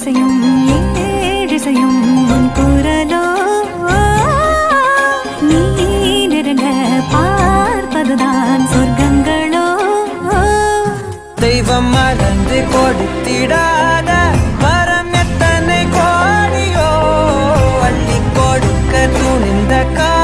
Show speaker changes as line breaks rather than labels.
இசையும் ஏழிசையும் உன் குரலோ நீ நெருங்க பார்ப்பதுதான் சொர்க்கங்களோ
தெய்வம் மறந்து கொடுத்திடாத வரம் எத்தனை கோடியோ அள்ளி கொடுக்க துணிந்த